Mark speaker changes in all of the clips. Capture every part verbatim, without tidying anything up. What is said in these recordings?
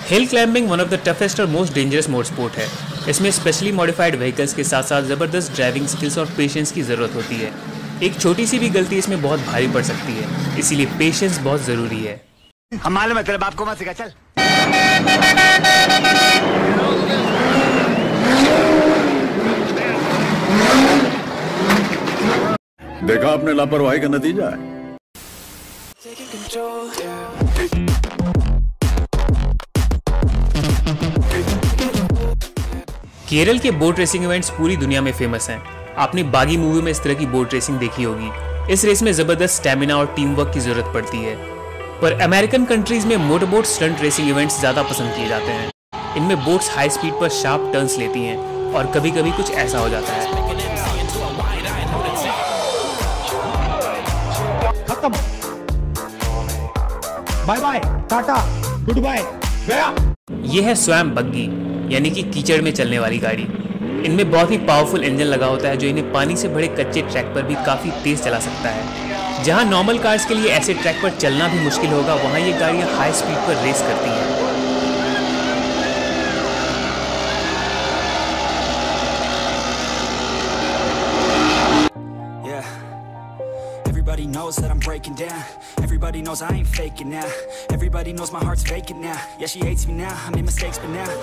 Speaker 1: Hill climbing one of the toughest और most dangerous motor sport है। इसमें specially modified vehicles के साथ साथ ज़बरदस्त ड्राइविंग स्किल्स और पेशेंस की ज़रूरत होती है। एक छोटी सी भी गलती इसमें बहुत भारी पड़ सकती है, इसीलिए पेशेंस बहुत ज़रूरी है।
Speaker 2: हम मालूम है तेरे बाप को मत सिखा, चल।
Speaker 3: देखा आपने लापरवाही का नतीजा है।
Speaker 1: केरल के बोट रेसिंग इवेंट्स पूरी दुनिया में फेमस हैं। आपने बागी मूवी में इस तरह की बोट रेसिंग देखी होगी। इस रेस में जबरदस्त स्टैमिना और टीम वर्क की जरूरत पड़ती है। पर अमेरिकन कंट्रीज में मोटरबोट स्टंट रेसिंग इवेंट्स ज्यादा पसंद किए जाते हैं। इनमें बोट्स हाई स्पीड पर शार्प टर्न्स लेती हैं और कभी कभी कुछ ऐसा हो जाता है।
Speaker 2: खत्म, bye bye, tata, good bye, गया।
Speaker 1: यह है स्वयं बग्गी, यानी कि कीचड़ में चलने वाली गाड़ी। इनमें बहुत ही पावरफुल इंजन लगा होता है जो इन्हें पानी से भरे कच्चे ट्रैक पर भी काफी तेज चला सकता है। जहां नॉर्मल कार्स के लिए ऐसे ट्रैक पर चलना भी मुश्किल होगा, वहां ये गाड़ियां हाई स्पीड पर रेस करती हैं।
Speaker 4: Everybody knows that I'm breaking down. Everybody knows I ain't faking now. Everybody knows my heart's vacant now. Yeah, she hates me now. I made mistakes, but now.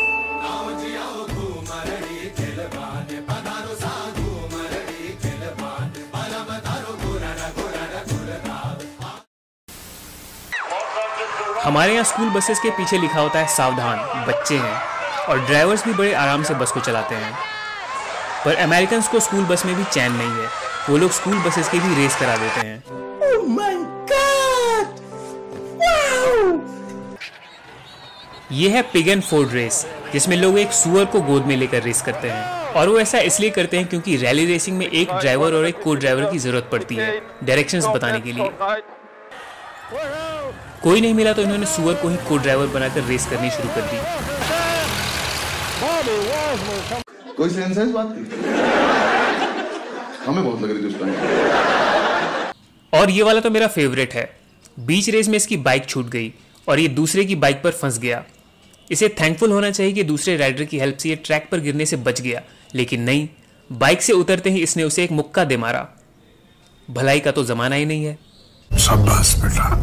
Speaker 1: हमारे यहाँ school buses के पीछे लिखा होता है सावधान, बच्चे हैं, और ड्राइवर्स भी बड़े आराम से बस को चलाते हैं। पर अमेरिकन को स्कूल बस में भी चैन नहीं है। वो लोग स्कूल बसेस की भी रेस करा देते हैं।
Speaker 2: Oh my God! Wow!
Speaker 1: ये है पिग एंड फोर्ड रेस, जिसमें लोग एक सुअर को गोद में लेकर रेस करते हैं। और वो ऐसा इसलिए करते हैं क्योंकि रैली रेसिंग में एक ड्राइवर और एक को ड्राइवर की जरूरत पड़ती है डायरेक्शंस बताने के लिए। कोई नहीं मिला तो इन्होंने सुअर को ही को ड्राइवर बनाकर रेस करनी शुरू कर दी।
Speaker 5: कोई सेंस है इस बात की? हमें बहुत लग रही थी।
Speaker 1: और ये वाला तो मेरा फेवरेट है। बीच रेस में इसकी बाइक छूट गई और ये दूसरे की बाइक पर फंस गया। इसे थैंकफुल होना चाहिए कि दूसरे राइडर की हेल्प से ये ट्रैक पर गिरने से बच गया, लेकिन नहीं, बाइक से उतरते ही इसने उसे एक मुक्का दे मारा। भलाई का तो जमाना ही नहीं है।
Speaker 3: शाबाश बेटा।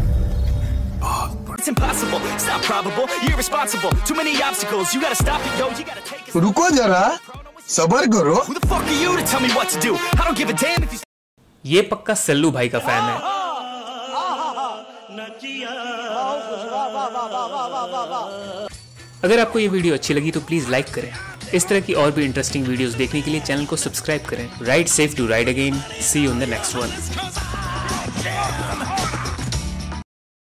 Speaker 6: रुको जरा, सबर करो।
Speaker 1: ये पक्का सल्लू भाई का फैन है। अगर आपको ये वीडियो अच्छी लगी तो प्लीज लाइक करें। इस तरह की और भी इंटरेस्टिंग वीडियोस देखने के लिए चैनल को सब्सक्राइब करें। Ride safe to ride again. See you in the next one.